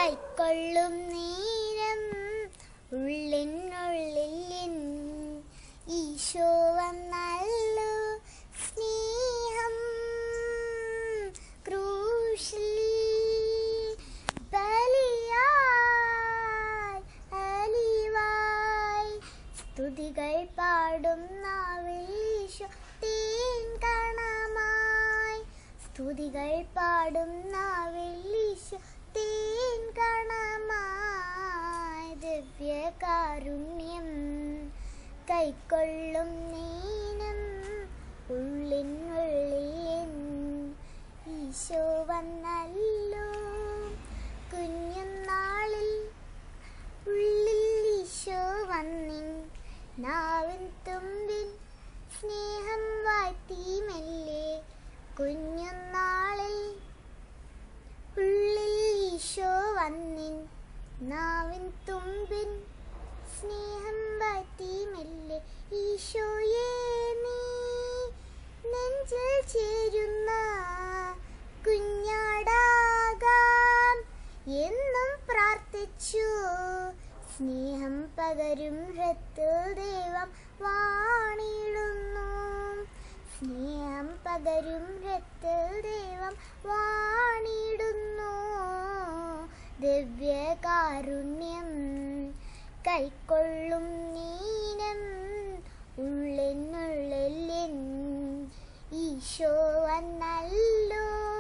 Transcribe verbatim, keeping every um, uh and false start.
കൈക്കൊള്ളും നേരം ഉള്ളിനുള്ളിൽ ഈശോ വന്നല്ലോ സ്നേഹം ക്രൂശിൽ ബലിയായി അലിവായി സ്തുതികൾ പാടും നാവിൽ ഈശോ തേൻ കണമായി സ്തുതികൾ പാടും നാവിൽ ഈശോ തേൻ കണമായി ദിവ്യകാരുണ്യം കൈക്കൊള്ളും നേരം ഉള്ളിനുള്ളിൽ ഈശോ വന്നല്ലോ കുഞ്ഞുനാളിൽ ഉള്ളിൽ ഈശോ വന്നിൻ നാവിൻ തുമ്പിൽ സ്നേഹം വാഴ്ത്തി മെല്ലെ കുഞ്ഞുനാളിൽ ഉള്ളിൽ ഈശോ വന്നിൻ നാവിൻ തുമ്പിൻ സ്നേഹം വാഴ്ത്തി മെല്ലെ ഈശോയേ നീ നെഞ്ചിൽ ചേരുന്ന കുഞ്ഞാടാകാം എന്നും പ്രാർത്ഥിച്ചു സ്നേഹം പകരും ഹൃത്തിൽ ദൈവം വാണിടുന്നു സ്നേഹം പകരും ഹൃത്തിൽ ദൈവം വാണിടുന്നു ദിവ്യകാരുണ്യം കൈക്കൊള്ളും നേരം ഉള്ളിനുള്ളിൽ ഈശോ വന്നല്ലോ